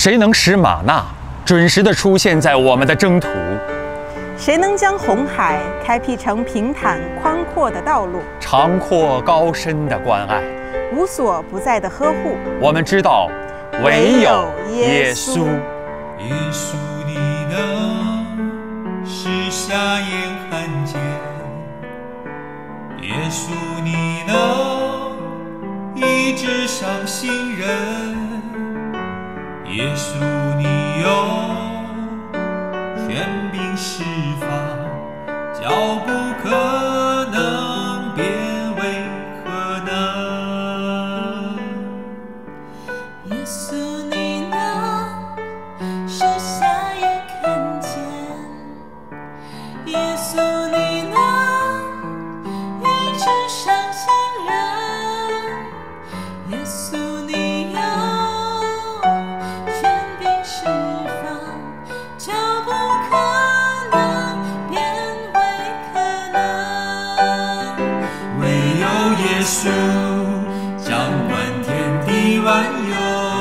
谁能使玛纳准时地出现在我们的征途？ 谁能将红海开辟成平坦宽阔的道路？ 长阔高深的关爱， 无所不在的呵护。 我们知道，唯有耶稣。 耶稣，你能使瞎眼看见；耶稣，你能医治伤心人；耶稣，你有权柄释放，叫不可能变为可能。 耶稣，你能使瞎眼看见；耶稣，你能医治伤心人；耶稣，你有权柄释放，叫不可能变为可能。 唯有耶稣掌管天地万有，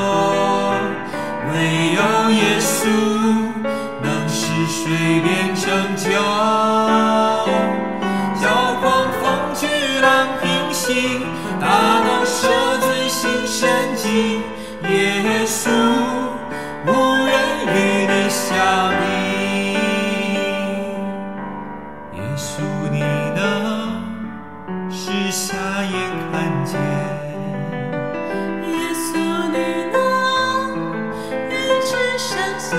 唯有耶稣能使水变成酒，叫狂风巨浪平息，大能赦罪行神迹。耶稣无人与你相比，耶稣你能使瞎眼看见， 耶稣，你能医治伤心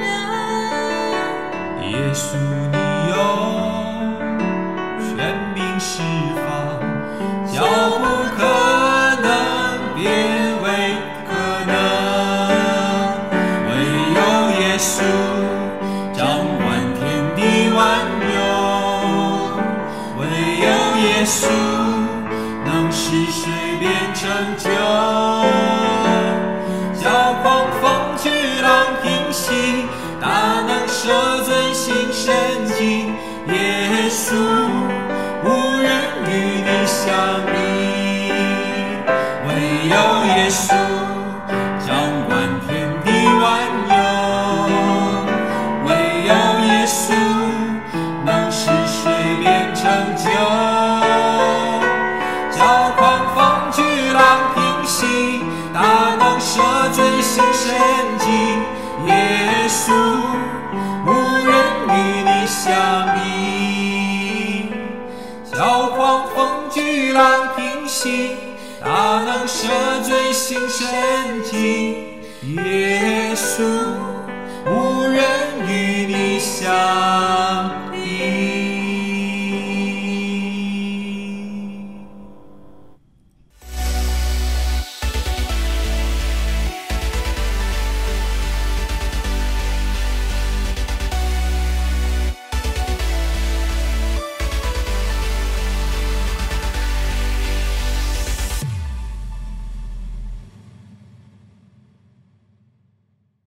人； 耶稣你有权柄释放，叫不可能变为可能。唯有耶稣掌管天地万有，唯有耶稣能使水变成酒，叫狂风巨浪平息，大能赦罪行神迹。耶稣无人与你相比，唯有耶稣掌管天地万有，唯有耶稣能使水变成酒，叫狂风巨浪平息，大能赦罪行神迹。耶稣无人与你相比，叫狂风巨浪平息，大能赦罪行神迹。耶稣。